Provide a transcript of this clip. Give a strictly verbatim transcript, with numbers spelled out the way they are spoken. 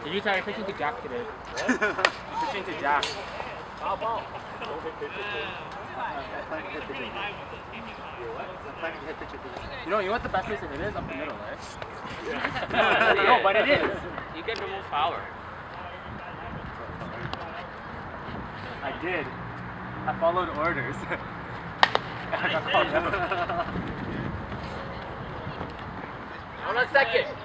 Did you tell you're pitching to Jack today? What? You're pitching to Jack. Foul ball. Don't hit pitches. I'm planning to hit pitches. You're what? I'm planning to hit pitches. You know, you know what the best place it is? Up the middle, right? Yeah. no, no, but it is. You get the most power. I did. I followed orders. I got called out. On a second.